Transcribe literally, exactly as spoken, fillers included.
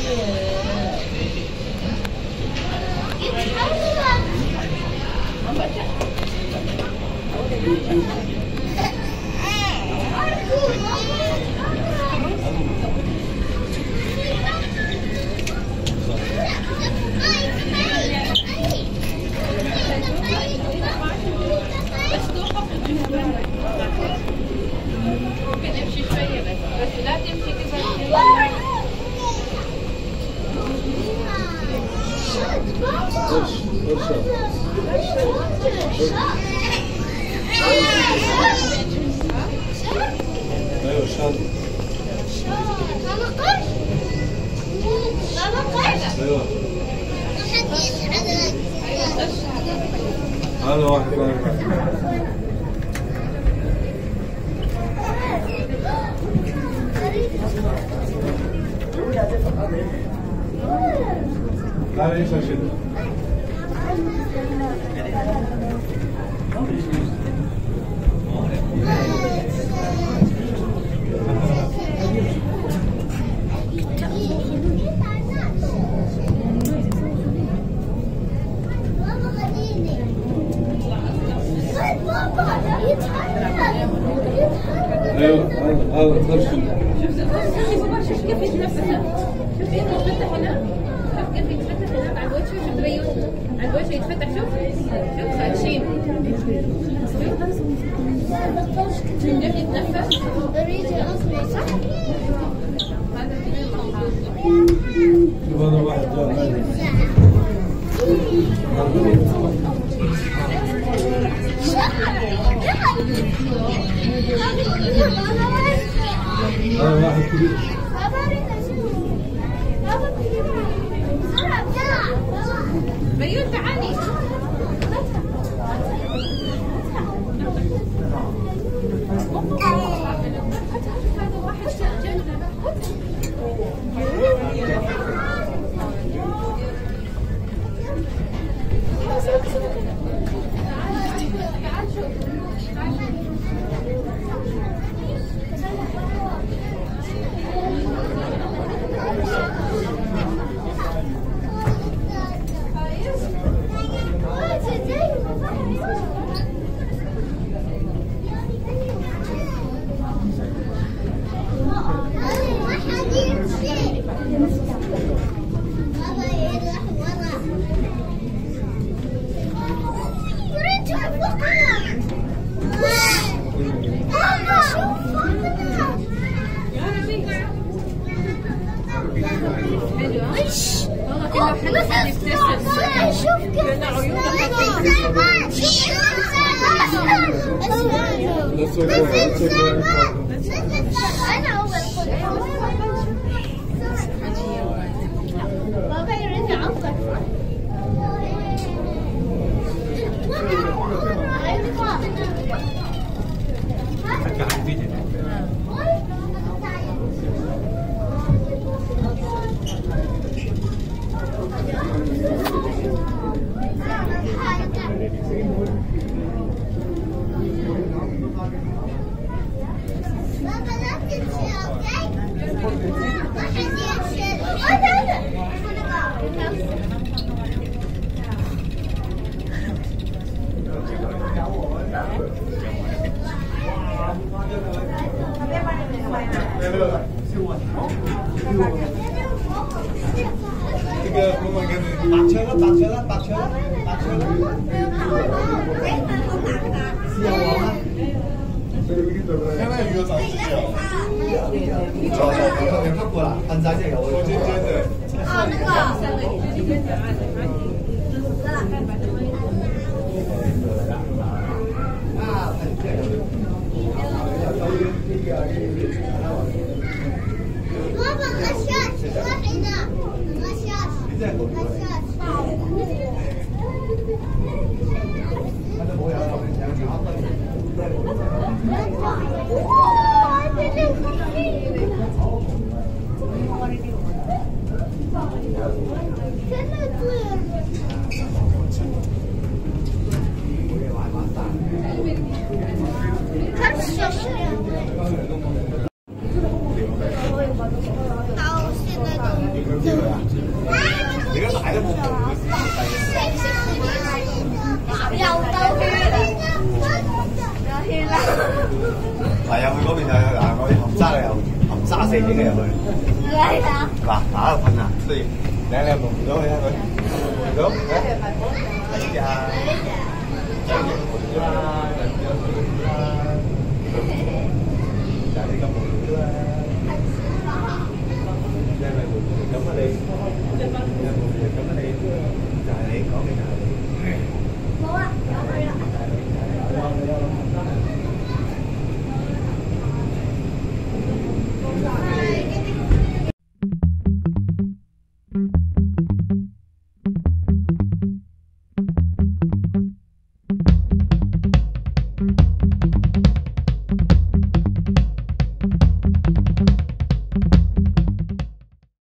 ممكن نمشي شوية بس بس لا تمشي كذا. ايوه شاد. ماما قرش. ماما قرش. ايوه. هذا واحد ثاني. لا ليش اشد. ايوه هذا هذا شوف كيف يتنفس. شوف ايده يتفتح هنا. شوف كيف يتفتح هناك على الوجه. شوف تبين على الوجه يتفتح. شوف شوف خاشين. كيف يتنفس. هذا واحد جاء هذا واحد كبير. بيوت تعالي. هذا واحد جنة. تعال شوف. أنا أول بابا يريد يعطر. بابا غشاش واحدة غشاش غشاش到现在都 để ngay rồi. Ghê hả? Và ở phần nào đi. Để em một đốt ra thôi. Đốt. Lấy ra. Đây có một đứa. Đây là một cấm ở đây. Đây là một cấm ở đây. Trời đấy có cái nào.